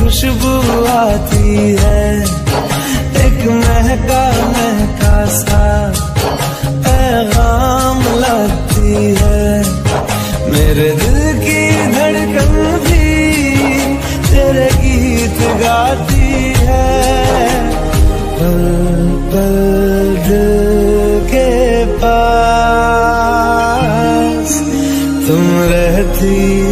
खुशबू आती है, एक महका महका सा पैगाम लाती है। मेरे दिल की धड़कन भी तेरे गीत गाती है। पल पल दिल के पास तुम रहती